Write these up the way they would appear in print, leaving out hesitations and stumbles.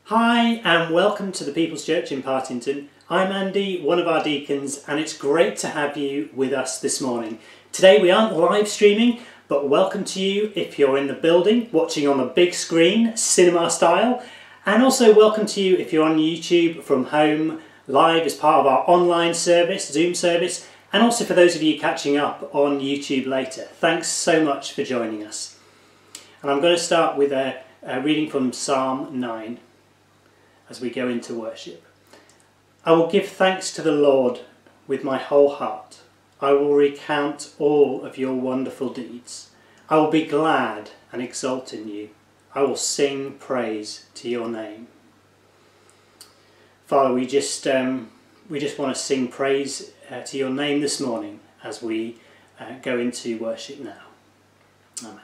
Hi and welcome to the People's Church in Partington. I'm Andy, one of our deacons, and it's great to have you with us this morning. Today we aren't live streaming, but welcome to you if you're in the building, watching on the big screen, cinema style, and also welcome to you if you're on YouTube from home, live as part of our online service, Zoom service, and also for those of you catching up on YouTube later. Thanks so much for joining us. And I'm going to start with a reading from Psalm 9. As we go into worship. I will give thanks to the Lord with my whole heart. I will recount all of your wonderful deeds. I will be glad and exult in you. I will sing praise to your name. Father, we just want to sing praise to your name this morning as we go into worship now. Amen.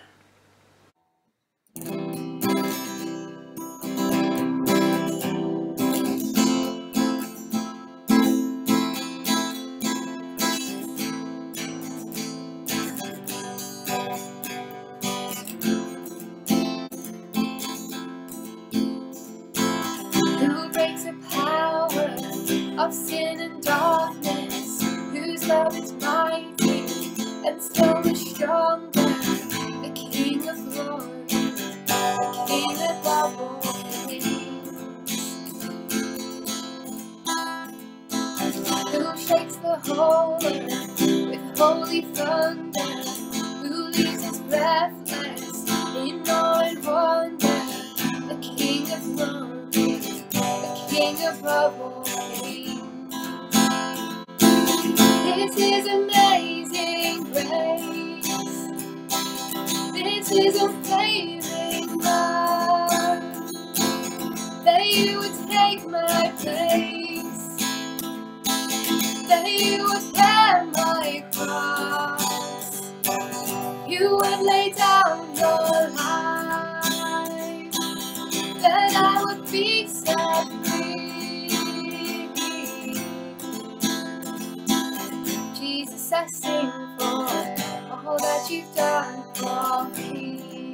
Of sin and darkness, whose love is mighty and so much stronger, the King of glory, the King above all kings, who shakes the whole earth with holy thunder, who leaves us breathless in awe and wonder, the King of glory, the King above all kings. This is amazing grace. This is unfailing love. That you would take my place. That you would bear my cross. You would lay down your life. That I would be set free. I sing for all that you've done for me.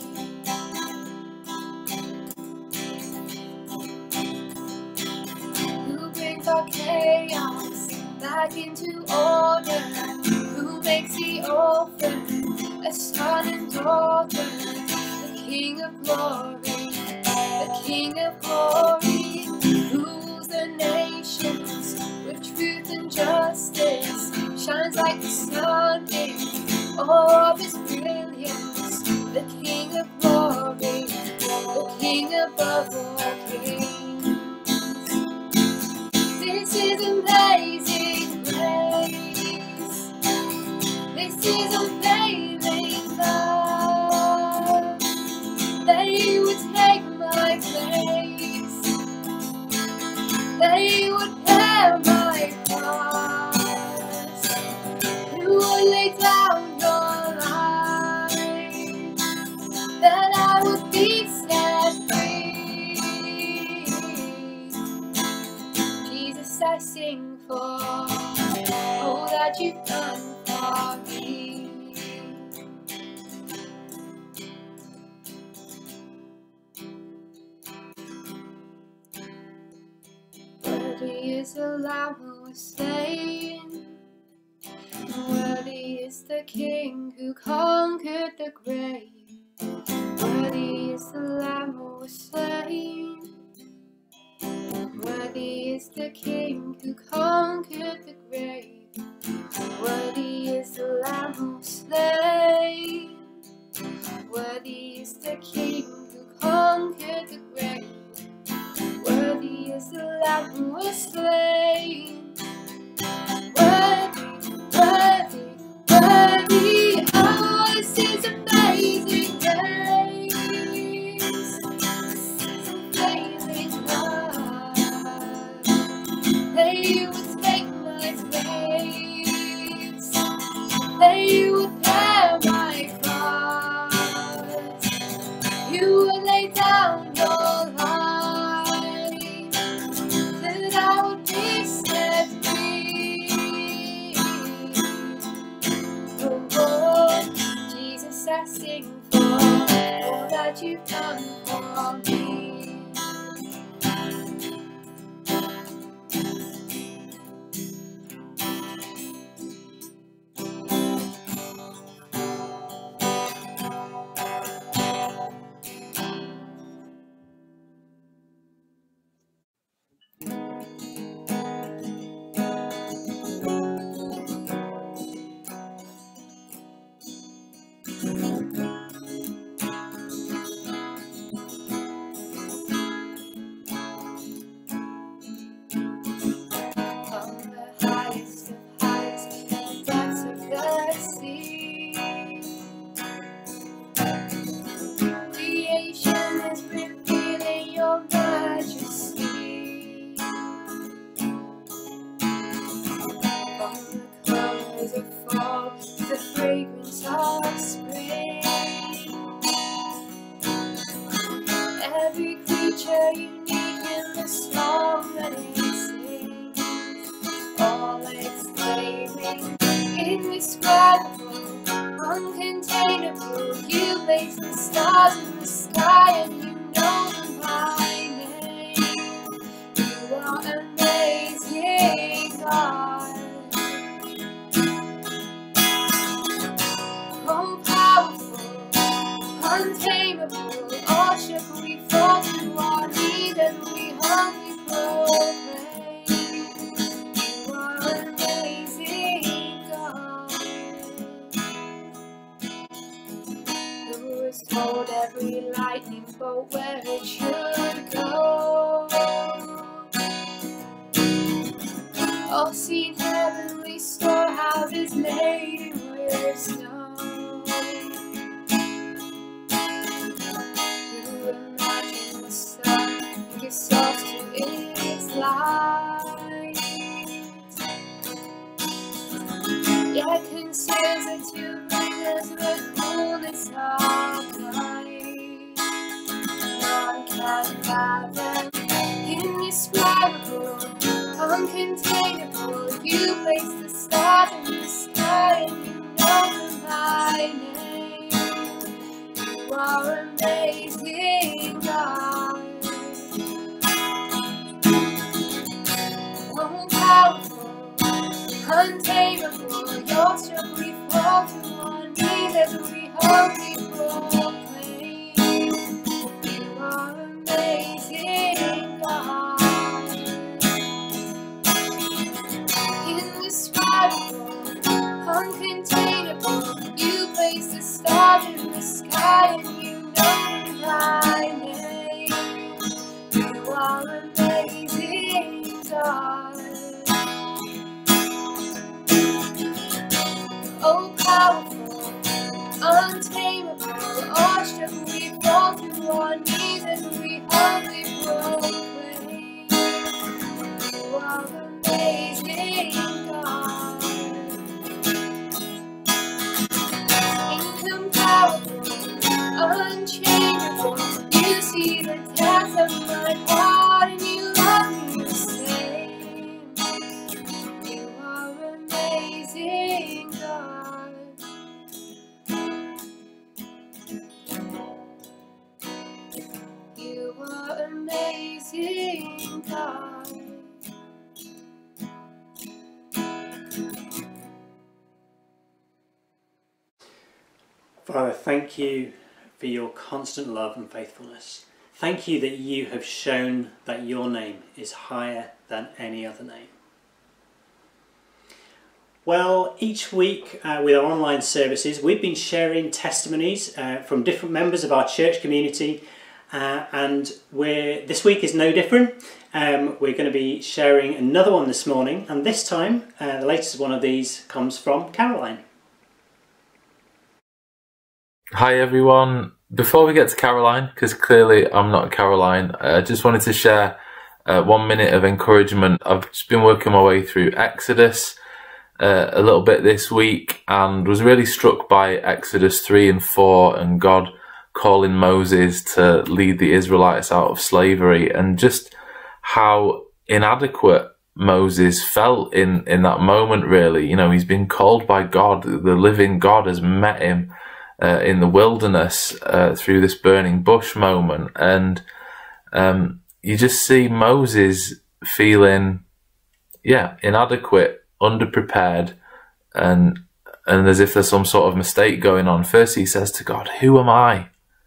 Who brings our chaos back into order? Who makes the orphan a son and daughter? The King of glory, the King of glory, who rules the nations with truth and justice. Shines like the sun in all of his brilliance, the King of glory, the King above all kings. This is amazing grace. This is unfailing love. That you would take my place. That you would bear my cross. You would lay down your life, that I would be set free. Jesus, I sing for all that you've done for me. Worthy is the Lamb who was slain. Worthy is the King who conquered the grave. Worthy is the Lamb who was slain. Worthy is the King who conquered the grave. Worthy is the Lamb who was slain. Worthy is the King who conquered the grave. Worthy is the Lamb who was slain. Worthy, worthy, oh, this is amazing grace. This is unfailing love. That you would take my place. That you would bear my cross. You would lay down your life. That I would be set free. Oh, Jesus, I sing for all that you've done for me. treasure unique in the song that it sings, all exclaiming, indescribable, uncontainable. You place the stars in the sky and you know them by name. You are amazing, God. Oh, powerful, untamable, all should we fall to our knees and we humbly proclaim. You are amazing, God. Who has told every lightning bolt where it should go? All seen heavenly storehouses laden with snow. Who imagined the sun gives source to its light? Yet conceals it to bring us the fullness of light. None can fathom, indescribable, uncontainable. You place the stars in the sky and you know them by name. You are amazing, God. Oh, powerful, untamable, your strength we fall to our knees as we humbly proclaim. You are amazing, God. Indescribable, uncontainable, you place the stars in the sky and you know them by name. You are amazing, God. Oh, powerful, untamable, awestruck we fall to our knees and we humbly proclaim. You are amazing, God. Incomparable, unchangeable, you see the depths of my heart and you love me the same. You are amazing, God. You are amazing, God. Father, thank you for your constant love and faithfulness. Thank you that you have shown that your name is higher than any other name. Well, each week with our online services, we've been sharing testimonies from different members of our church community, and this week is no different. We're going to be sharing another one this morning, and this time the latest one of these comes from Caroline. Hi everyone. Before we get to Caroline, because clearly I'm not Caroline, I just wanted to share 1 minute of encouragement. I've just been working my way through Exodus a little bit this week and was really struck by Exodus 3 and 4 and God calling Moses to lead the Israelites out of slavery, and just how inadequate Moses felt in that moment, really. You know, he's been called by God. The living God has met him in the wilderness through this burning bush moment, and you just see Moses feeling inadequate, underprepared, and as if there's some sort of mistake going on. First he says to God, who am I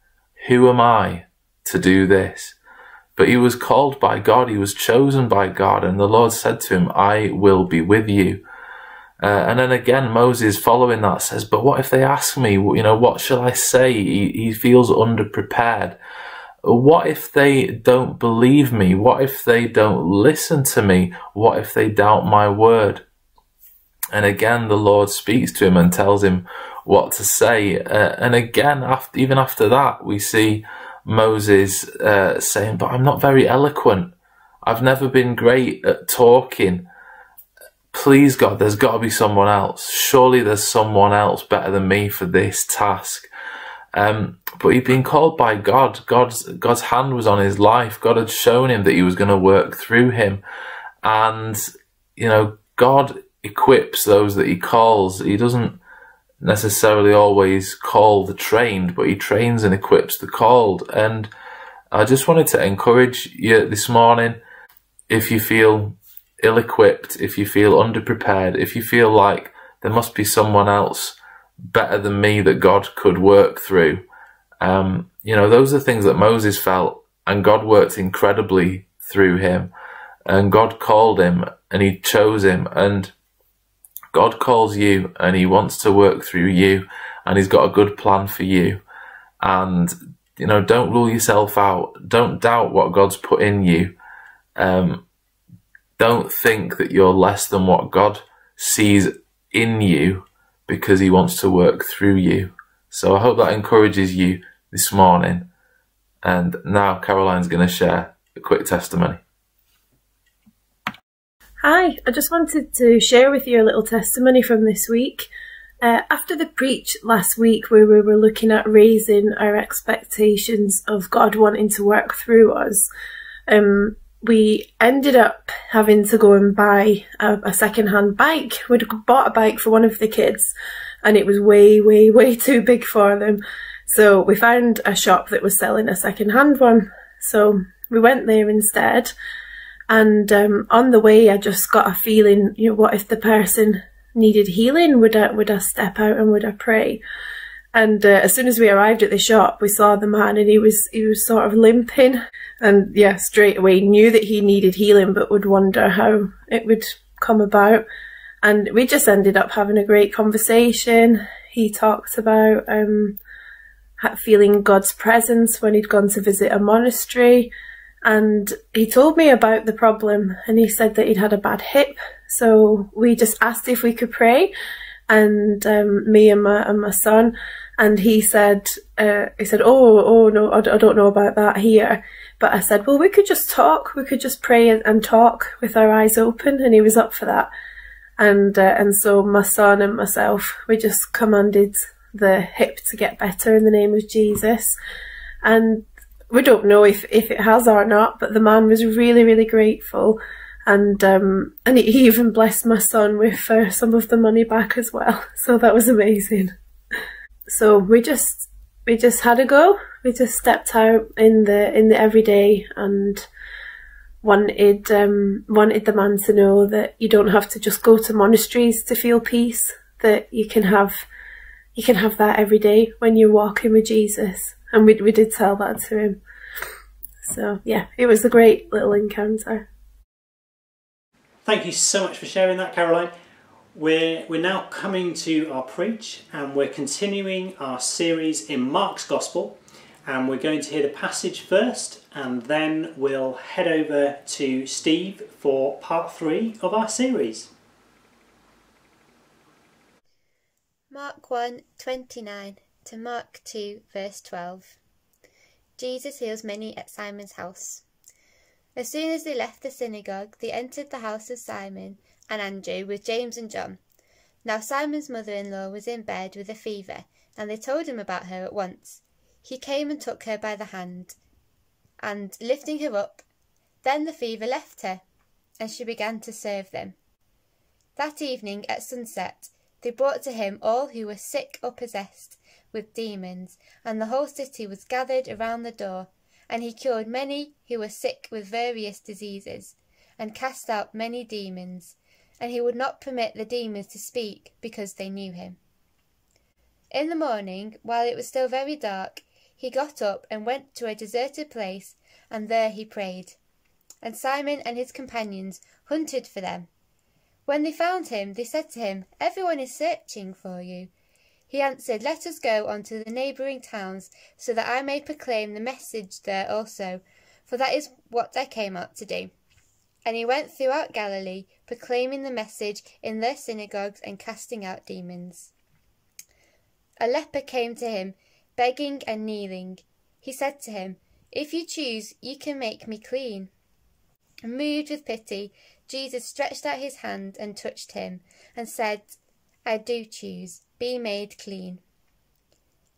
to do this? But he was called by God, he was chosen by God, and the Lord said to him, I will be with you. And then again, Moses, following that, says, but what if they ask me, what shall I say? He feels underprepared. What if they don't believe me? What if they don't listen to me? What if they doubt my word? And again, the Lord speaks to him and tells him what to say. And again, even after that, we see Moses saying, but I'm not very eloquent. I've never been great at talking. Please, God, there's got to be someone else. Surely there's someone else better than me for this task. But he'd been called by God. God's hand was on his life. God had shown him that he was going to work through him. And, you know, God equips those that he calls. He doesn't necessarily always call the trained, but he trains and equips the called. And I just wanted to encourage you this morning, if you feel ill-equipped, if you feel underprepared, if you feel like there must be someone else better than me that God could work through. You know, those are things that Moses felt, and God worked incredibly through him, and God called him and he chose him, and God calls you and he wants to work through you, and he's got a good plan for you. And, you know, don't rule yourself out. Don't doubt what God's put in you. Don't think that you're less than what God sees in you, because he wants to work through you. So I hope that encourages you this morning. And now Caroline's going to share a quick testimony. Hi, I just wanted to share with you a little testimony from this week. After the preach last week, where we were looking at raising our expectations of God wanting to work through us, we ended up having to go and buy a second-hand bike. We'd bought a bike for one of the kids, and it was way too big for them. So we found a shop that was selling a second-hand one. So we went there instead. And on the way, I just got a feeling, you know, what if the person needed healing? Would I step out and would I pray? And as soon as we arrived at the shop, we saw the man, and he was sort of limping. And yeah, straight away knew that he needed healing, but would wonder how it would come about. And we just ended up having a great conversation. He talked about feeling God's presence when he'd gone to visit a monastery. And he told me about the problem, and he said that he'd had a bad hip. So we just asked if we could pray, and me and my son. And he said, oh no, I don't know about that here. But I said, well, we could just talk. We could just pray and talk with our eyes open. And he was up for that. And so my son and myself, we just commanded the hip to get better in the name of Jesus. And we don't know if it has or not, but the man was really grateful. And he even blessed my son with some of the money back as well. So that was amazing. So we just had a go. We just stepped out in the everyday and wanted the man to know that you don't have to just go to monasteries to feel peace. That you can have that every day when you're walking with Jesus. And we did tell that to him. So yeah, it was a great little encounter. Thank you so much for sharing that, Caroline. We're now coming to our preach, and we're continuing our series in Mark's Gospel, and we're going to hear the passage first, and then we'll head over to Steve for part 3 of our series. Mark 1:29 to Mark 2 verse 12. Jesus heals many at Simon's house. As soon as they left the synagogue, they entered the house of Simon and Andrew with James and John. Now Simon's mother-in-law was in bed with a fever, and they told him about her at once. He came and took her by the hand, and lifting her up, then the fever left her, and she began to serve them. That evening at sunset, they brought to him all who were sick or possessed with demons, and the whole city was gathered around the door, and he cured many who were sick with various diseases, and cast out many demons, and he would not permit the demons to speak, because they knew him. In the morning, while it was still very dark, he got up and went to a deserted place, and there he prayed. And Simon and his companions hunted for them. When they found him, they said to him, "Everyone is searching for you." He answered, "Let us go on to the neighbouring towns, so that I may proclaim the message there also, for that is what I came out to do." And he went throughout Galilee, proclaiming the message in their synagogues and casting out demons. A leper came to him, begging and kneeling. He said to him, "If you choose, you can make me clean." Moved with pity, Jesus stretched out his hand and touched him, and said, "I do choose, be made clean."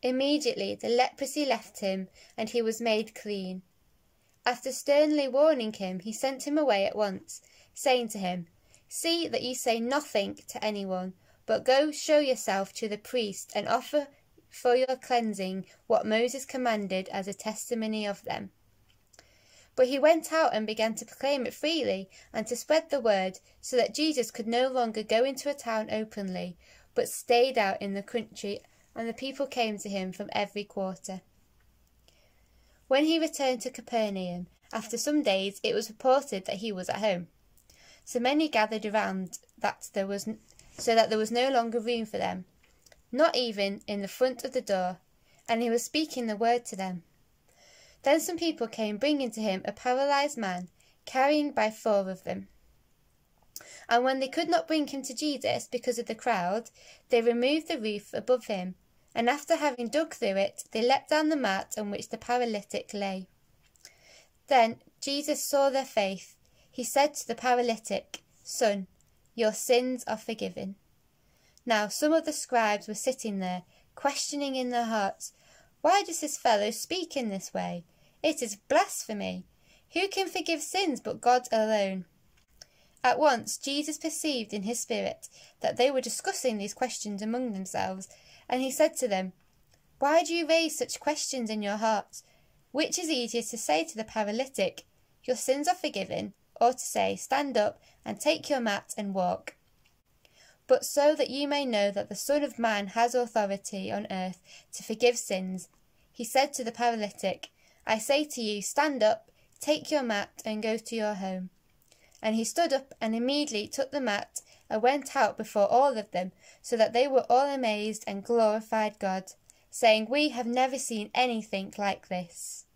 Immediately the leprosy left him, and he was made clean. After sternly warning him, he sent him away at once, saying to him, "See that you say nothing to anyone, but go show yourself to the priest and offer for your cleansing what Moses commanded as a testimony of them." But he went out and began to proclaim it freely and to spread the word, so that Jesus could no longer go into a town openly, but stayed out in the country, and the people came to him from every quarter. When he returned to Capernaum, after some days, it was reported that he was at home. So many gathered around that there was no longer room for them, not even in the front of the door, and he was speaking the word to them. Then some people came bringing to him a paralyzed man, carrying by 4 of them. And when they could not bring him to Jesus because of the crowd, they removed the roof above him, and after having dug through it, they let down the mat on which the paralytic lay. Then Jesus saw their faith. He said to the paralytic, "Son, your sins are forgiven." Now some of the scribes were sitting there, questioning in their hearts, "Why does this fellow speak in this way? It is blasphemy. Who can forgive sins but God alone?" At once Jesus perceived in his spirit that they were discussing these questions among themselves, and he said to them, "Why do you raise such questions in your hearts? Which is easier to say to the paralytic, 'Your sins are forgiven,' or to say, 'Stand up and take your mat and walk'? But so that you may know that the Son of Man has authority on earth to forgive sins," he said to the paralytic, "I say to you, stand up, take your mat and go to your home." And he stood up and immediately took the mat and went out before all of them, so that they were all amazed and glorified God, saying, "We have never seen anything like this."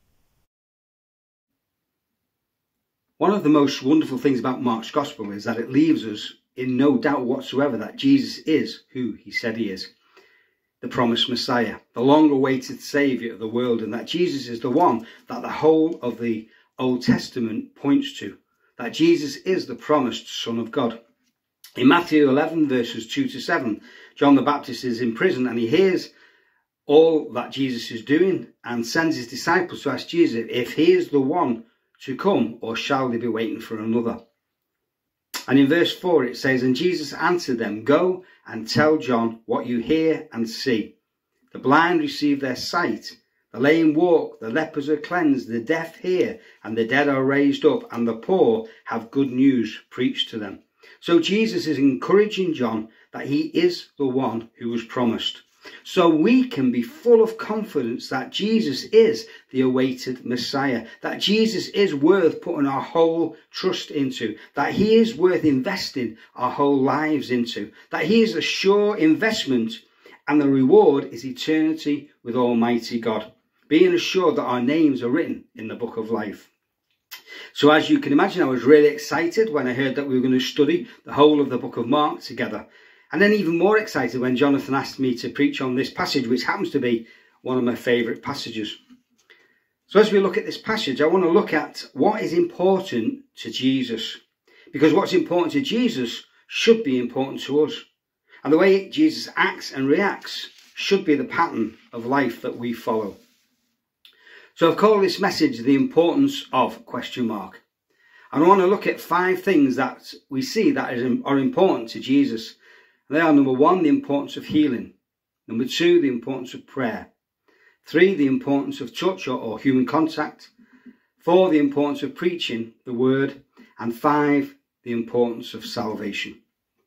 One of the most wonderful things about Mark's Gospel is that it leaves us in no doubt whatsoever that Jesus is who he said he is, the promised Messiah, the long-awaited Saviour of the world, and that Jesus is the one that the whole of the Old Testament points to, that Jesus is the promised Son of God. In Matthew 11 verses 2 to 7, John the Baptist is in prison and he hears all that Jesus is doing and sends his disciples to ask Jesus if he is the one to come, or shall they be waiting for another. And in verse 4 it says, "And Jesus answered them, 'Go and tell John what you hear and see. The blind receive their sight, the lame walk, the lepers are cleansed, the deaf hear, and the dead are raised up, and the poor have good news preached to them.'" So Jesus is encouraging John that he is the one who was promised. So we can be full of confidence that Jesus is the awaited Messiah, that Jesus is worth putting our whole trust into, that he is worth investing our whole lives into, that he is a sure investment, and the reward is eternity with Almighty God, being assured that our names are written in the book of life. So as you can imagine, I was really excited when I heard that we were going to study the whole of the book of Mark together. And then even more excited when Jonathan asked me to preach on this passage, which happens to be one of my favourite passages. So as we look at this passage, I want to look at what is important to Jesus. Because what's important to Jesus should be important to us. And the way Jesus acts and reacts should be the pattern of life that we follow. So I've called this message The Importance of ? And I want to look at 5 things that we see that are important to Jesus. They are: number 1, the importance of healing; number 2, the importance of prayer; 3, the importance of touch or human contact; 4, the importance of preaching the word; and 5, the importance of salvation.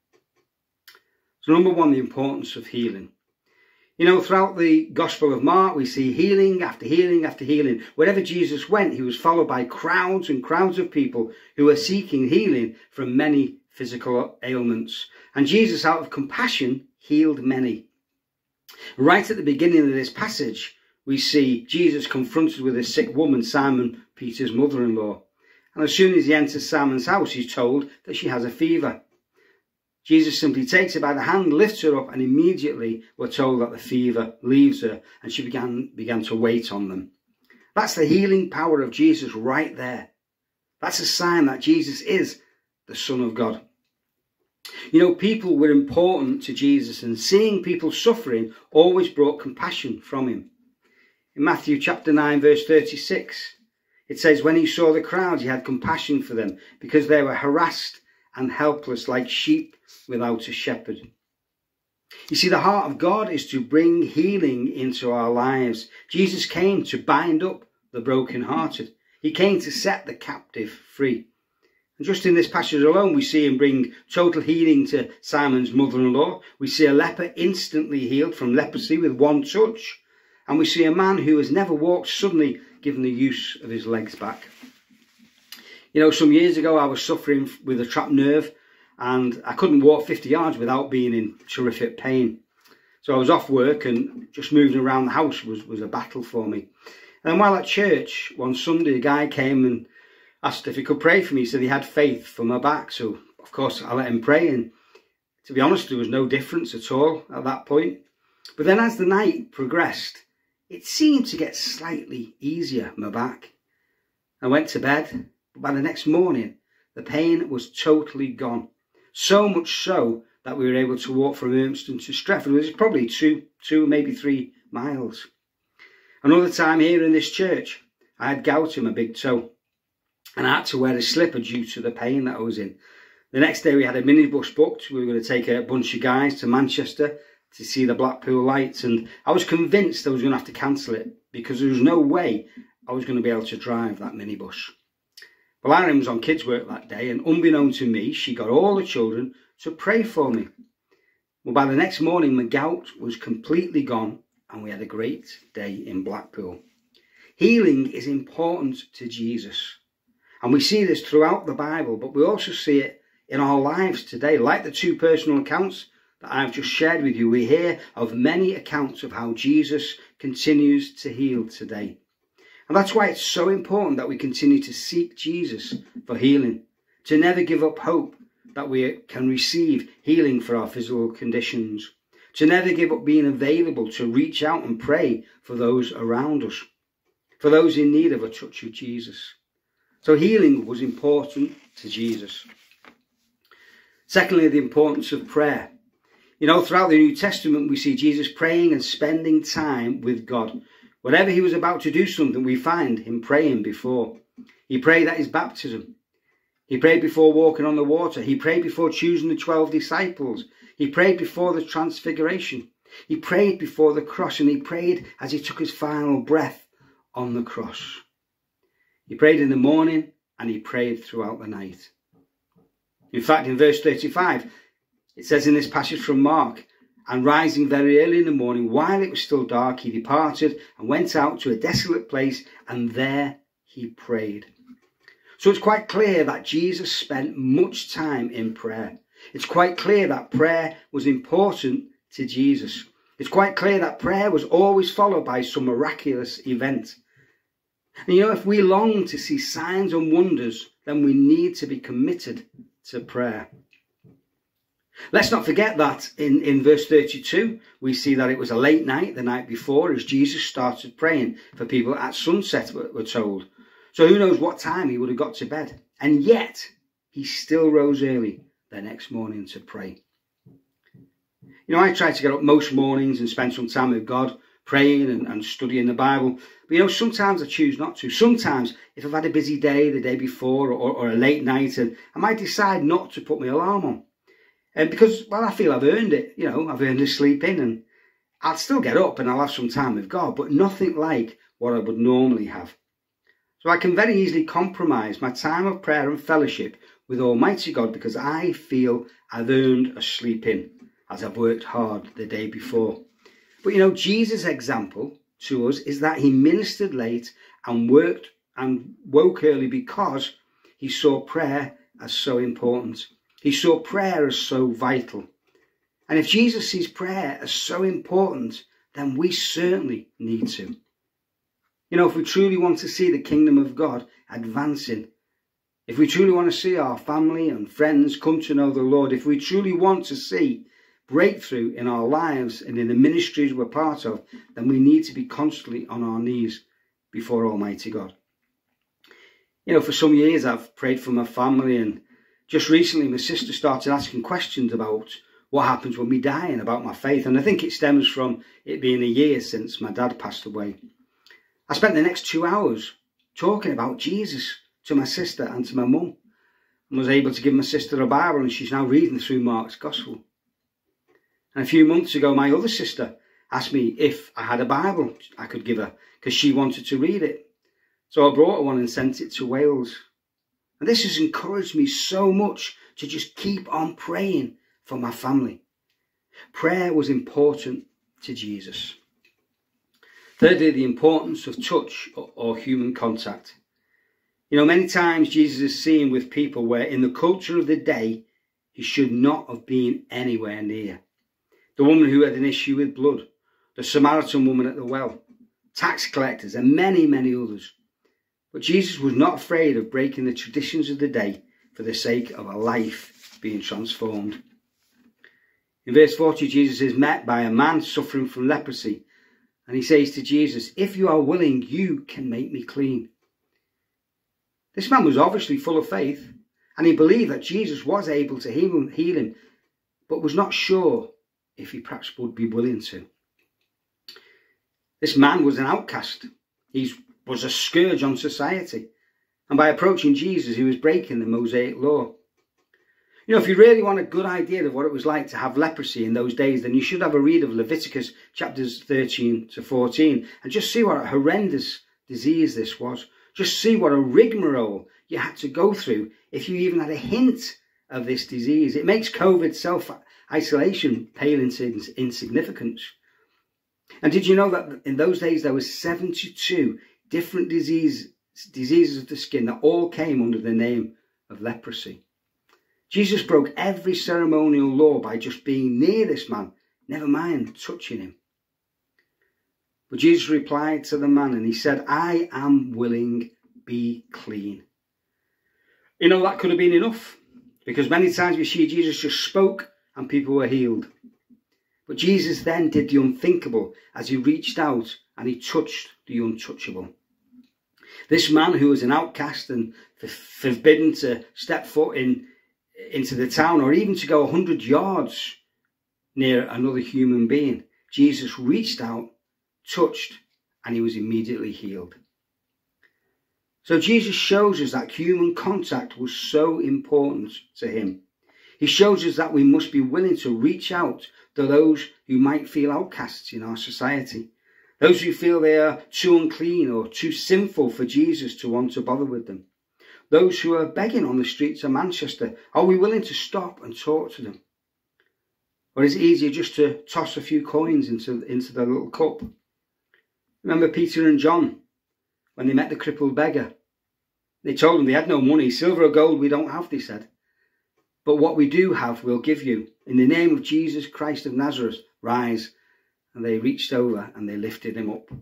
So number 1, the importance of healing. You know, throughout the Gospel of Mark, we see healing after healing after healing. Wherever Jesus went, he was followed by crowds and crowds of people who were seeking healing from many physical ailments. And Jesus, out of compassion, healed many. Right at the beginning of this passage, we see Jesus confronted with a sick woman, Simon Peter's mother-in-law. And as soon as he enters Simon's house, he's told that she has a fever. Jesus simply takes her by the hand, lifts her up, and immediately we're told that the fever leaves her and she began to wait on them. That's the healing power of Jesus right there. That's a sign that Jesus is the Son of God. You know, people were important to Jesus, and seeing people suffering always brought compassion from him. In Matthew chapter 9 verse 36, it says, when he saw the crowds, he had compassion for them because they were harassed and helpless like sheep without a shepherd. You see, the heart of God is to bring healing into our lives. Jesus came to bind up the brokenhearted. He came to set the captive free. And just in this passage alone, we see him bring total healing to Simon's mother-in-law. We see a leper instantly healed from leprosy with one touch. And we see a man who has never walked suddenly given the use of his legs back. You know, some years ago I was suffering with a trapped nerve and I couldn't walk 50 yards without being in terrific pain. So I was off work and just moving around the house was a battle for me. And while at church one Sunday, a guy came and asked if he could pray for me. He said he had faith for my back. So, of course, I let him pray. And to be honest, there was no difference at all at that point. But then as the night progressed, it seemed to get slightly easier, my back. I went to bed, but by the next morning, the pain was totally gone. So much so that we were able to walk from Urmston to Stretford, which is probably two, maybe 3 miles. Another time here in this church, I had gout in my big toe, and I had to wear a slipper due to the pain that I was in. The next day we had a minibus booked. We were going to take a bunch of guys to Manchester to see the Blackpool lights, and I was convinced I was going to have to cancel it because there was no way I was going to be able to drive that minibus. Well, Aaron was on kids' work that day, and unbeknown to me, she got all the children to pray for me. Well, by the next morning, my gout was completely gone, and we had a great day in Blackpool. Healing is important to Jesus, and we see this throughout the Bible, but we also see it in our lives today. Like the 2 personal accounts that I've just shared with you, we hear of many accounts of how Jesus continues to heal today. And that's why it's so important that we continue to seek Jesus for healing, to never give up hope that we can receive healing for our physical conditions, to never give up being available to reach out and pray for those around us, for those in need of a touch of Jesus. So healing was important to Jesus. Secondly, the importance of prayer. You know, throughout the New Testament, we see Jesus praying and spending time with God. Whenever he was about to do something, we find him praying before. He prayed at his baptism. He prayed before walking on the water. He prayed before choosing the 12 disciples. He prayed before the transfiguration. He prayed before the cross, and he prayed as he took his final breath on the cross. He prayed in the morning and he prayed throughout the night. In fact, in verse 35, it says in this passage from Mark, and rising very early in the morning, while it was still dark, he departed and went out to a desolate place, and there he prayed. So it's quite clear that Jesus spent much time in prayer. It's quite clear that prayer was important to Jesus. It's quite clear that prayer was always followed by some miraculous event. And you know, if we long to see signs and wonders, then we need to be committed to prayer. Let's not forget that in verse 32, we see that it was a late night the night before as Jesus started praying for people at sunset, we're told. So who knows what time he would have got to bed. And yet, he still rose early the next morning to pray. You know, I try to get up most mornings and spend some time with God, praying and studying the Bible. But you know, sometimes I choose not to. Sometimes, if I've had a busy day the day before or a late night, and I might decide not to put my alarm on. And because, well, I feel I've earned it. You know, I've earned a sleep in, and I'll still get up and I'll have some time with God, but nothing like what I would normally have. So I can very easily compromise my time of prayer and fellowship with Almighty God because I feel I've earned a sleep in as I've worked hard the day before. But you know, Jesus' example to us is that he ministered late and worked and woke early because he saw prayer as so important. He saw prayer as so vital. And if Jesus sees prayer as so important, then we certainly need to. You know, if we truly want to see the kingdom of God advancing, if we truly want to see our family and friends come to know the Lord, if we truly want to see breakthrough in our lives and in the ministries we're part of, then we need to be constantly on our knees before Almighty God. You know, for some years I've prayed for my family, and Just recently, my sister started asking questions about what happens when we die and about my faith. And I think it stems from it being a year since my dad passed away. I spent the next 2 hours talking about Jesus to my sister and to my mum, and was able to give my sister a Bible, and she's now reading through Mark's Gospel. And a few months ago, my other sister asked me if I had a Bible I could give her, because she wanted to read it. So I brought her one and sent it to Wales. And this has encouraged me so much to just keep on praying for my family. Prayer was important to Jesus. Thirdly, the importance of touch or human contact. You know, many times Jesus is seen with people where in the culture of the day, he should not have been anywhere near. The woman who had an issue with blood, the Samaritan woman at the well, tax collectors, and many, many others. But Jesus was not afraid of breaking the traditions of the day for the sake of a life being transformed. In verse 40, Jesus is met by a man suffering from leprosy, and he says to Jesus, "If you are willing, you can make me clean." This man was obviously full of faith, and he believed that Jesus was able to heal him, but was not sure if he perhaps would be willing to. This man was an outcast. He was a scourge on society, and by approaching Jesus, he was breaking the Mosaic law. You know, if you really want a good idea of what it was like to have leprosy in those days, then you should have a read of Leviticus chapters 13 to 14 and just see what a horrendous disease this was. Just see what a rigmarole you had to go through if you even had a hint of this disease. It makes COVID self-isolation pale into insignificance. And did you know that in those days there were 72 different diseases of the skin that all came under the name of leprosy? Jesus broke every ceremonial law by just being near this man, never mind touching him. But Jesus replied to the man and he said, "I am willing, be clean." You know, that could have been enough, because many times we see Jesus just spoke and people were healed. But Jesus then did the unthinkable as he reached out and he touched the untouchable. This man who was an outcast and forbidden to step foot into the town or even to go 100 yards near another human being, Jesus reached out, touched, and he was immediately healed. So Jesus shows us that human contact was so important to him. He shows us that we must be willing to reach out to those who might feel outcasts in our society, those who feel they are too unclean or too sinful for Jesus to want to bother with them, those who are begging on the streets of Manchester. Are we willing to stop and talk to them? Or is it easier just to toss a few coins into the little cup? Remember Peter and John, when they met the crippled beggar? They told him they had no money. "Silver or gold we don't have," they said. "But what we do have we'll give you. In the name of Jesus Christ of Nazareth, rise." And they reached over and they lifted him up.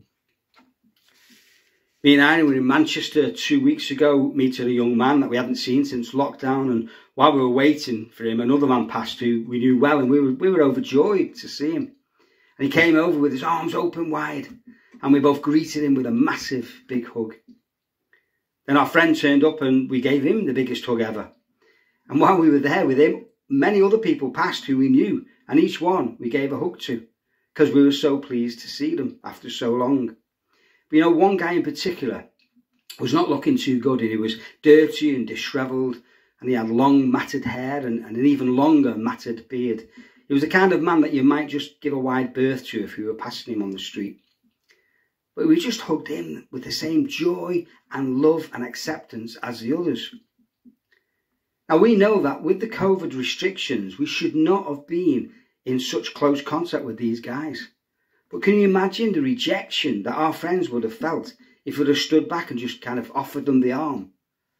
Me and I were in Manchester 2 weeks ago, meeting a young man that we hadn't seen since lockdown. And while we were waiting for him, another man passed who we knew well, and we were overjoyed to see him. And he came over with his arms open wide, and we both greeted him with a massive big hug. Then our friend turned up and we gave him the biggest hug ever. And while we were there with him, many other people passed who we knew, and each one we gave a hug to, because we were so pleased to see them after so long. But you know, one guy in particular was not looking too good, and he was dirty and dishevelled, and he had long matted hair and an even longer matted beard. He was the kind of man that you might just give a wide berth to if you were passing him on the street. But we just hugged him with the same joy and love and acceptance as the others. Now we know that with the COVID restrictions, we should not have been in such close contact with these guys. But can you imagine the rejection that our friends would have felt if we'd have stood back and just kind of offered them the arm?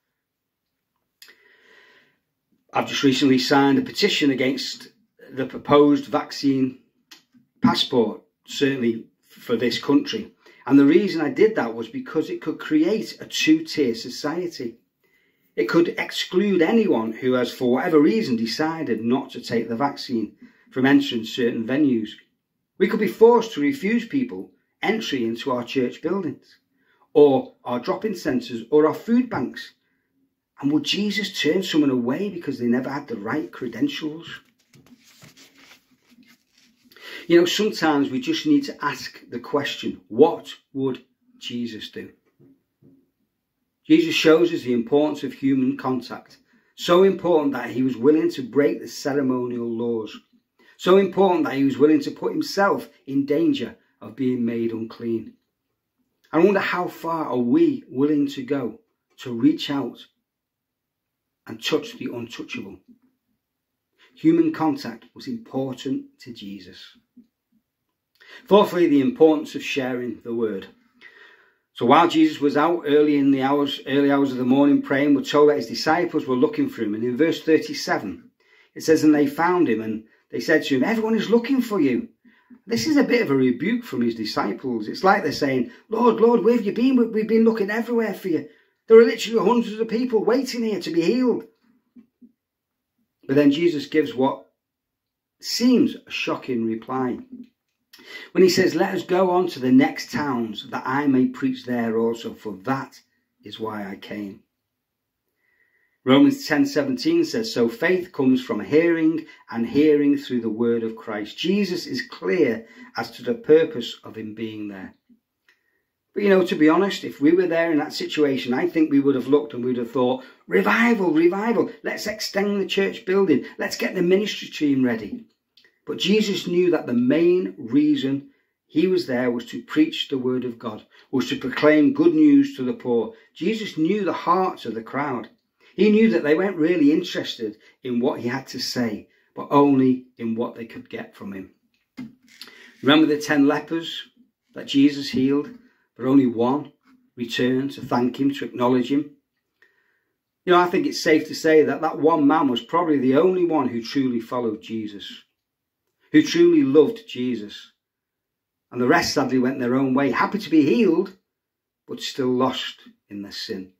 I've just recently signed a petition against the proposed vaccine passport, certainly for this country. And the reason I did that was because it could create a two-tier society. It could exclude anyone who has, for whatever reason, decided not to take the vaccine from entering certain venues. We could be forced to refuse people entry into our church buildings, or our drop-in centres, or our food banks. And would Jesus turn someone away because they never had the right credentials? You know, sometimes we just need to ask the question, what would Jesus do? Jesus shows us the importance of human contact. So important that he was willing to break the ceremonial laws. So important that he was willing to put himself in danger of being made unclean. I wonder how far are we willing to go to reach out and touch the untouchable. Human contact was important to Jesus. Fourthly, the importance of sharing the word. So while Jesus was out early hours of the morning praying, we're told that his disciples were looking for him. And in verse 37, it says, and they found him and they said to him, everyone is looking for you. This is a bit of a rebuke from his disciples. It's like they're saying, Lord, Lord, where have you been? We've been looking everywhere for you. There are literally hundreds of people waiting here to be healed. But then Jesus gives what seems a shocking reply. When he says, let us go on to the next towns that I may preach there also, for that is why I came. Romans 10:17 says, so faith comes from hearing and hearing through the word of Christ. Jesus is clear as to the purpose of him being there. But you know, to be honest, if we were there in that situation, I think we would have looked and we would have thought, revival, revival. Let's extend the church building. Let's get the ministry team ready. But Jesus knew that the main reason he was there was to preach the word of God, was to proclaim good news to the poor. Jesus knew the hearts of the crowd. He knew that they weren't really interested in what he had to say, but only in what they could get from him. Remember the 10 lepers that Jesus healed, but only one returned to thank him, to acknowledge him? You know, I think it's safe to say that that one man was probably the only one who truly followed Jesus, who truly loved Jesus. And the rest sadly went their own way, happy to be healed, but still lost in their sin.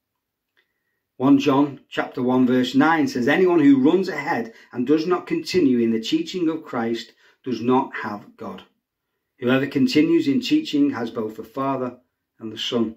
1 John chapter 1 verse 9 says, anyone who runs ahead and does not continue in the teaching of Christ does not have God. Whoever continues in teaching has both the Father and the Son.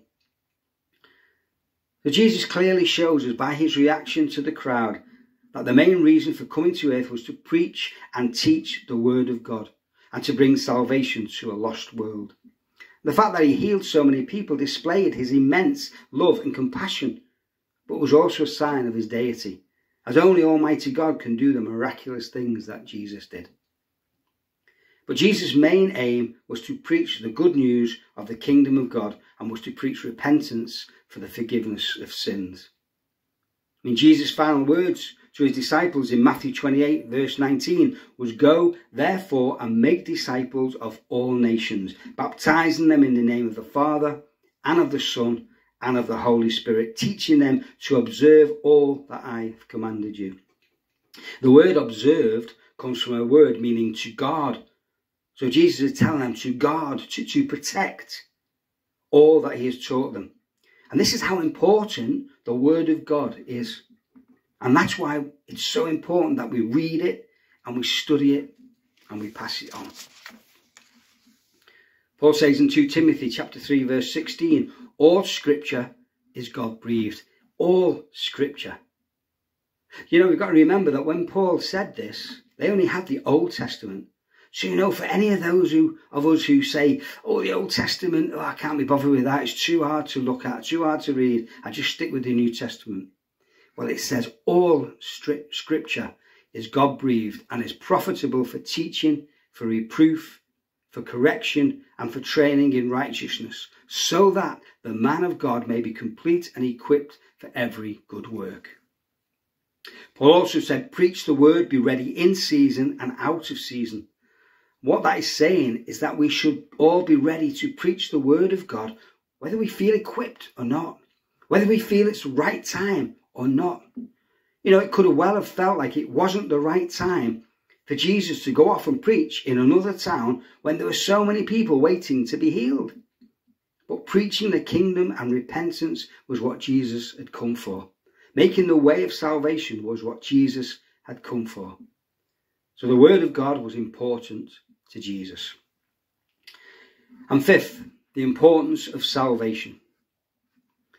So Jesus clearly shows us by his reaction to the crowd that the main reason for coming to earth was to preach and teach the word of God and to bring salvation to a lost world. The fact that he healed so many people displayed his immense love and compassion, but was also a sign of his deity, as only Almighty God can do the miraculous things that Jesus did. But Jesus' main aim was to preach the good news of the kingdom of God and was to preach repentance for the forgiveness of sins. I mean, Jesus' final words to his disciples in Matthew 28 verse 19 was, go therefore and make disciples of all nations, baptizing them in the name of the Father and of the Son and of the Holy Spirit, teaching them to observe all that I have commanded you. The word observed comes from a word meaning to guard. So Jesus is telling them to guard, to protect all that he has taught them. And this is how important the word of God is. And that's why it's so important that we read it and we study it and we pass it on. Paul says in 2 Timothy chapter 3 verse 16, all scripture is God-breathed. All scripture. You know, we've got to remember that when Paul said this, they only had the Old Testament. So, you know, for any of those of us who say, oh, the Old Testament, oh, I can't be bothered with that. It's too hard to look at, too hard to read. I just stick with the New Testament. Well, it says all scripture is God-breathed and is profitable for teaching, for reproof, for correction, and for training in righteousness, so that the man of God may be complete and equipped for every good work. Paul also said, preach the word, be ready in season and out of season. What that is saying is that we should all be ready to preach the word of God, whether we feel equipped or not, whether we feel it's the right time or not. You know, it could well have felt like it wasn't the right time for Jesus to go off and preach in another town when there were so many people waiting to be healed. But preaching the kingdom and repentance was what Jesus had come for. Making the way of salvation was what Jesus had come for. So the word of God was important to Jesus. And fifth, the importance of salvation.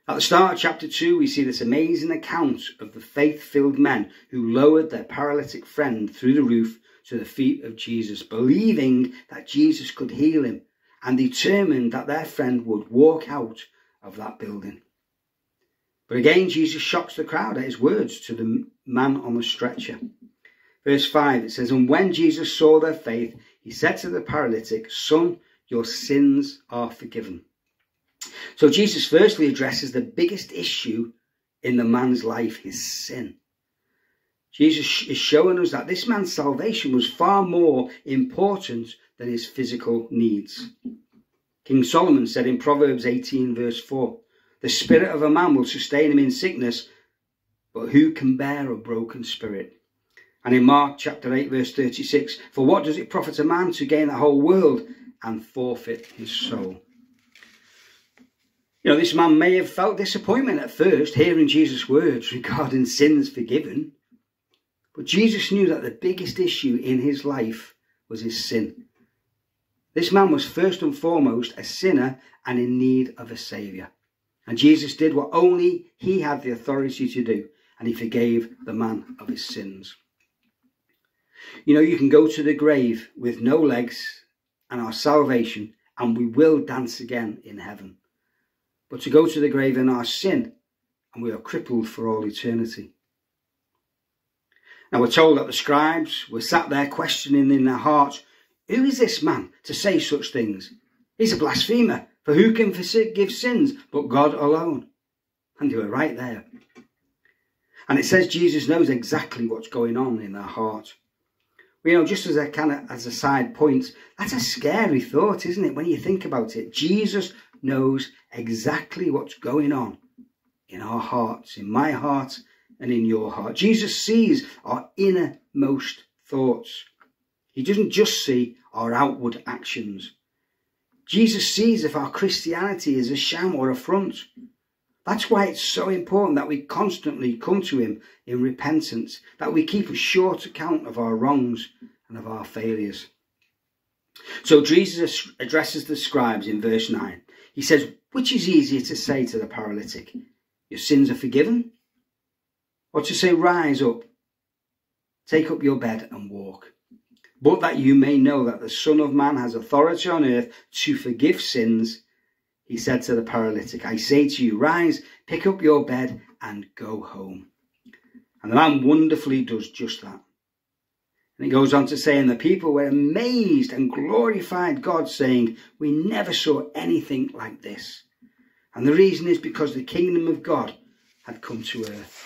At the start of chapter 2, we see this amazing account of the faith-filled men who lowered their paralytic friend through the roof to the feet of Jesus, believing that Jesus could heal him and determined that their friend would walk out of that building. But again, Jesus shocks the crowd at his words to the man on the stretcher. Verse 5, it says, "And when Jesus saw their faith, he said to the paralytic, 'Son, your sins are forgiven.'" So Jesus firstly addresses the biggest issue in the man's life, his sin. Jesus is showing us that this man's salvation was far more important than his physical needs. King Solomon said in Proverbs 18 verse 4, "The spirit of a man will sustain him in sickness, but who can bear a broken spirit?" And in Mark chapter 8 verse 36, "For what does it profit a man to gain the whole world and forfeit his soul?" You know, this man may have felt disappointment at first hearing Jesus' words regarding sins forgiven. But Jesus knew that the biggest issue in his life was his sin. This man was first and foremost a sinner and in need of a saviour. And Jesus did what only he had the authority to do, and he forgave the man of his sins. You know, you can go to the grave with no legs and our salvation, and we will dance again in heaven. But to go to the grave in our sin, and we are crippled for all eternity. Now we're told that the scribes were sat there questioning in their hearts, "Who is this man to say such things? He's a blasphemer, for who can forgive sins but God alone?" And they were right there. And it says Jesus knows exactly what's going on in their heart. Well, you know, just as a side point, that's a scary thought, isn't it, when you think about it? Jesus knows exactly what's going on in our hearts, in my heart and in your heart. Jesus sees our innermost thoughts. He doesn't just see our outward actions. Jesus sees if our Christianity is a sham or a front. That's why it's so important that we constantly come to him in repentance, that we keep a short account of our wrongs and of our failures. So Jesus addresses the scribes in verse 9. He says, "Which is easier to say to the paralytic, 'Your sins are forgiven,' or to say, 'Rise up, take up your bed and walk'? But that you may know that the Son of Man has authority on earth to forgive sins," he said to the paralytic, "I say to you, rise, pick up your bed and go home." And the man wonderfully does just that. And it goes on to say, "And the people were amazed and glorified God, saying, 'We never saw anything like this.' And the reason is because the kingdom of God had come to earth."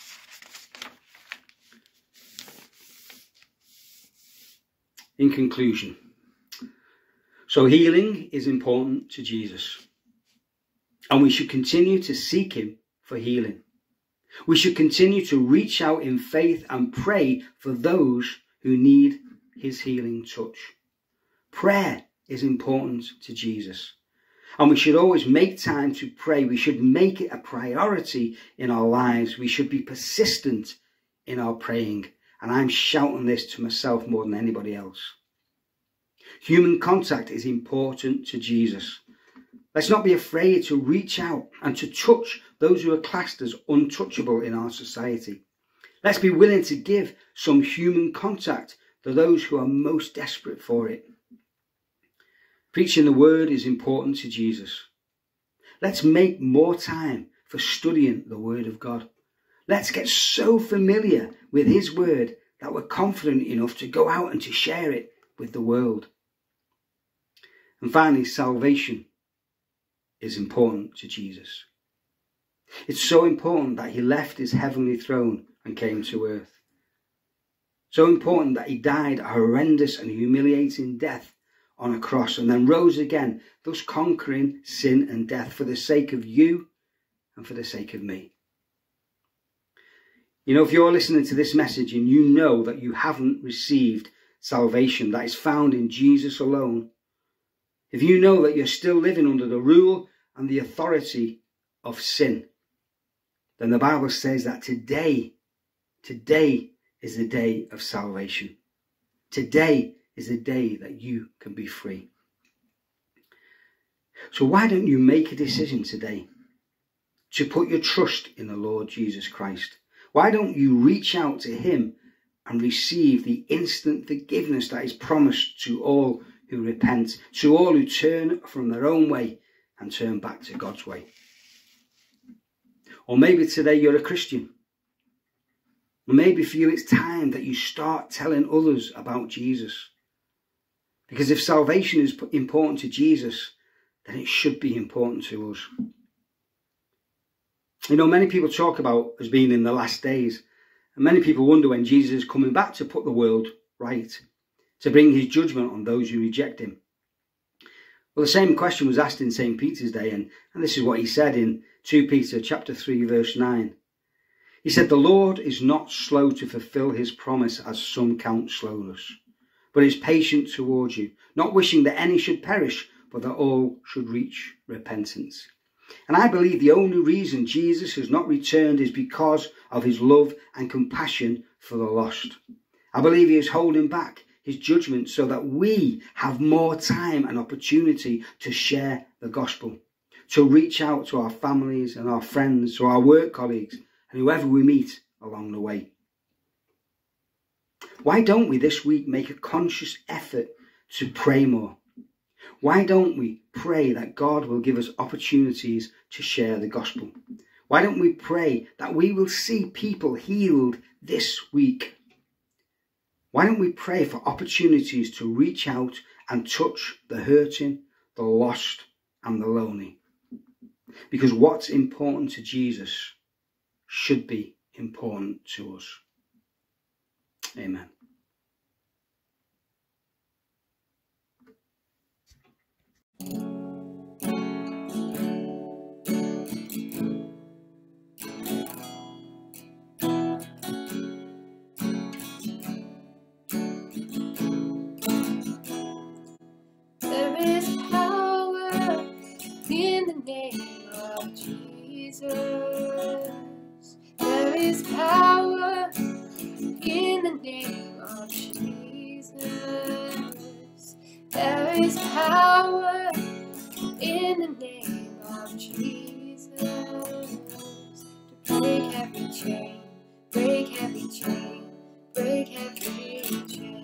In conclusion, so healing is important to Jesus, and we should continue to seek him for healing. We should continue to reach out in faith and pray for those who need his healing touch. Prayer is important to Jesus, and we should always make time to pray. We should make it a priority in our lives. We should be persistent in our praying. And I'm shouting this to myself more than anybody else. Human contact is important to Jesus. Let's not be afraid to reach out and to touch those who are classed as untouchable in our society. Let's be willing to give some human contact to those who are most desperate for it. Preaching the word is important to Jesus. Let's make more time for studying the word of God. Let's get so familiar with his word that we're confident enough to go out and to share it with the world. And finally, salvation is important to Jesus. It's so important that he left his heavenly throne and came to earth. So important that he died a horrendous and humiliating death on a cross and then rose again, thus conquering sin and death for the sake of you and for the sake of me. You know, if you're listening to this message and you know that you haven't received salvation that is found in Jesus alone, if you know that you're still living under the rule and the authority of sin, then the Bible says that today is the day of salvation. Today is the day that you can be free. So why don't you make a decision today to put your trust in the Lord Jesus Christ? Why don't you reach out to him and receive the instant forgiveness that is promised to all who repent, to all who turn from their own way and turn back to God's way? Or maybe today you're a Christian. Or maybe for you it's time that you start telling others about Jesus. Because if salvation is important to Jesus, then it should be important to us. You know, many people talk about us being in the last days. And many people wonder when Jesus is coming back to put the world right, to bring his judgment on those who reject him. Well, the same question was asked in St. Peter's day, and this is what he said in 2 Peter chapter 3, verse 9. He said, "The Lord is not slow to fulfill his promise, as some count slowness, but is patient towards you, not wishing that any should perish, but that all should reach repentance." And I believe the only reason Jesus has not returned is because of his love and compassion for the lost. I believe he is holding back his judgment so that we have more time and opportunity to share the gospel, to reach out to our families and our friends, to our work colleagues, and whoever we meet along the way. Why don't we this week make a conscious effort to pray more? Why don't we pray that God will give us opportunities to share the gospel? Why don't we pray that we will see people healed this week? Why don't we pray for opportunities to reach out and touch the hurting, the lost, and the lonely? Because what's important to Jesus should be important to us. Amen. There is power in the name of Jesus. There is power in the name of Jesus. There is power in the name of Jesus to break every chain, break every chain, break every chain.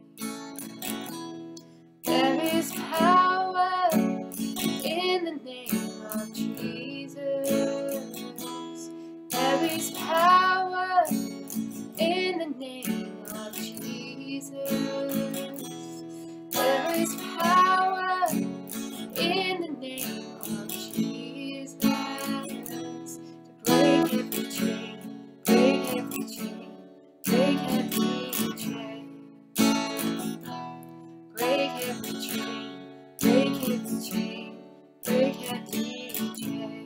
There is power in the name of Jesus. There is power in the name of Jesus. There is power in the name of Jesus to break every chain, break every chain, break every chain. Break every chain, break every chain, break every chain.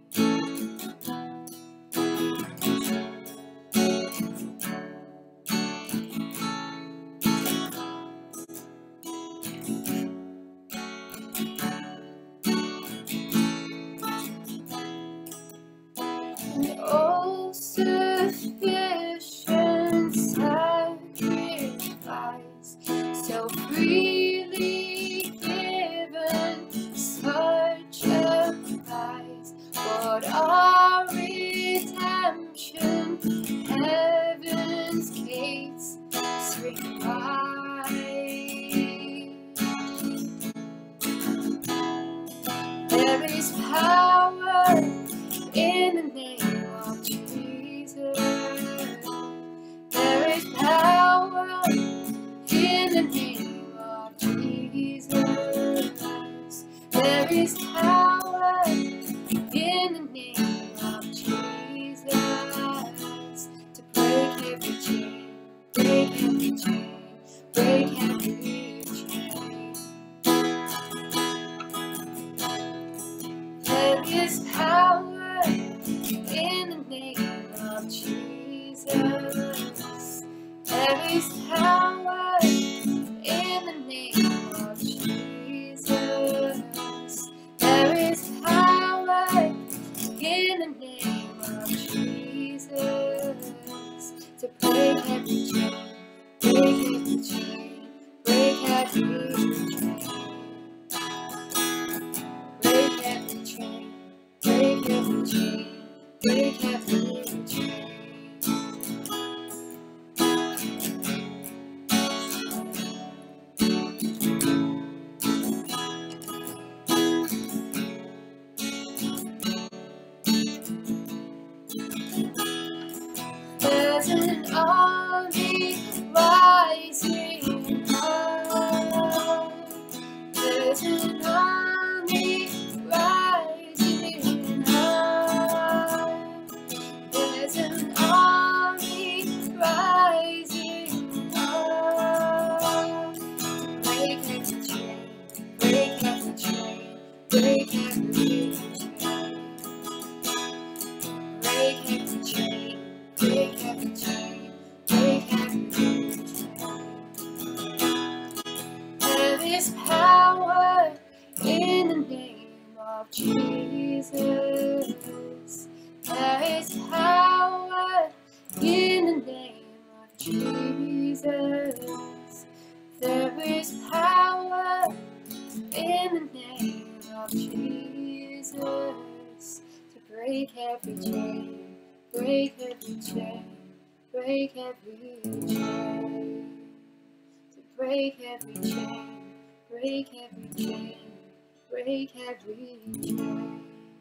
And all sufficient sacrifice, so freely given, such a price. What our redemption, heaven's gates swing wide. There is power in the name of Jesus. There is power in the name of Jesus. There is power in the name of Jesus to break every chain, break every chain, break every chain. There is power in the name of Jesus. There is power in the name of Jesus. There is power in the name of Jesus to break every chain, break every chain, break every chain. Break every chain, break every chain. every chain, break every chain, break every chain. There is power in the name of Jesus. There is power in the name of Jesus. There is power in the name of Jesus to break every chain, break every chain, break every chain, to break every chain, break every chain, break every chain.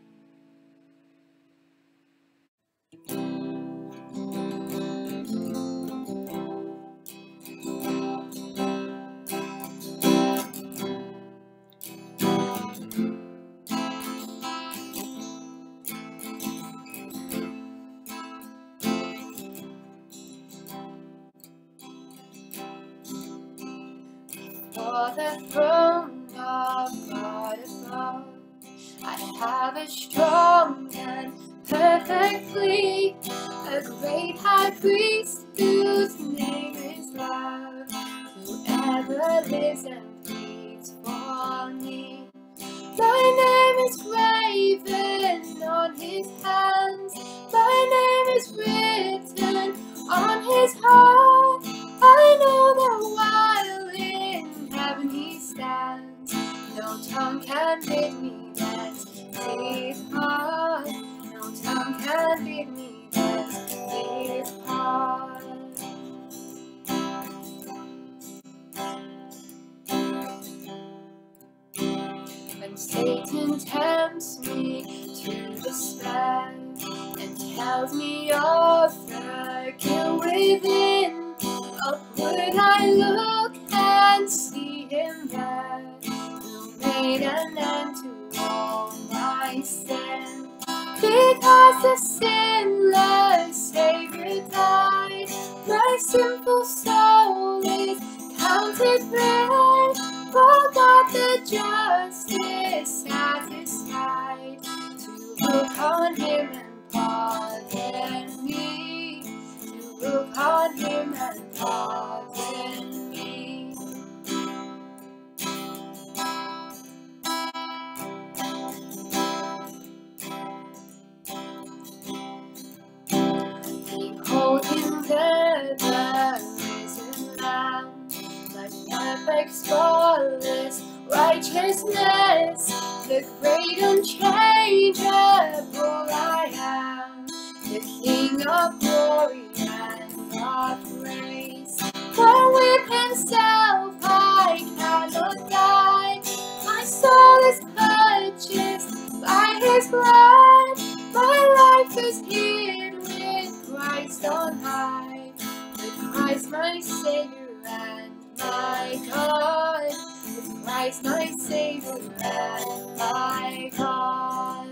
For the throne of God above, I have a strong and perfect plea, a great high priest whose name is love, whoever lives and pleads for me. My name is graven on his hands, my name is written on his heart. I know that while in heaven he stands, no tongue can bid me that his heart, no tongue can bid me that his heart. When Satan tempts me to despair and tells me of the guilt within, upward I look and see him there, who made an end to all my sin. Because the sinless Savior died, my sinful soul is counted red. For God the just is satisfied to look on him and pardon me, to look on him and pardon me. Behold him there, the risen Lamb, my perfect, spotless righteousness, the great unchangeable I am, the King of glory and of grace. For with himself I cannot die, my soul is purchased by his blood, my life is hid with Christ on high, with Christ my Savior and my God, with Christ my Savior and my God.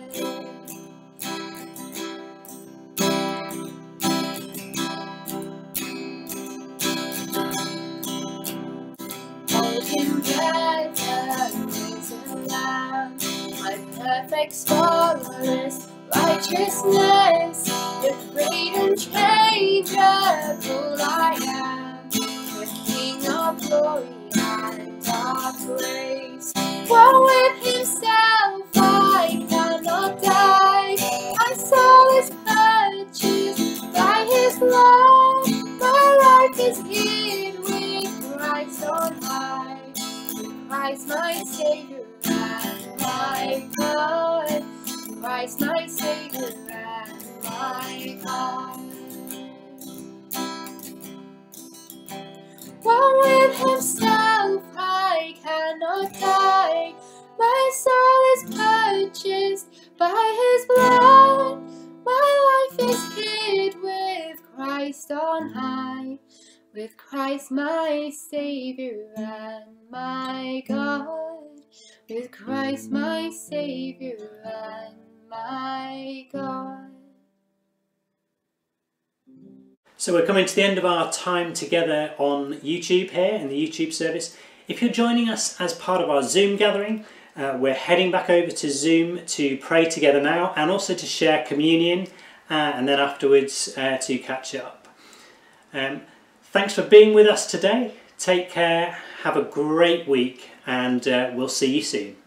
Hold him there, the risen Lamb, my perfect, spotless righteousness, the great unchangeable I am, the King of glory and of grace. For with himself I cannot die, my soul is purchased by his blood, my life is hid with Christ on high, with Christ my Savior and my God, Christ my Savior and my God. For with himself I cannot die, my soul is purchased by his blood, my life is hid with Christ on high, with Christ my Savior and my God, with Christ my Savior and my God. So we're coming to the end of our time together on YouTube here in the YouTube service. If you're joining us as part of our Zoom gathering, we're heading back over to Zoom to pray together now and also to share communion and then afterwards to catch up. Thanks for being with us today. Take care, have a great week, and we'll see you soon.